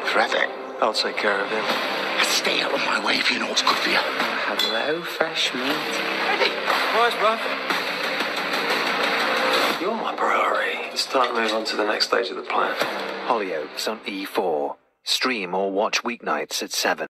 Freddie. I'll take care of him. Stay out of my way if you know what's good for you. Hello, fresh meat. Freddie! Where's Ruff? You're my priority. It's time to move on to the next stage of the plan. Hollyoaks on E4. Stream or watch weeknights at 7.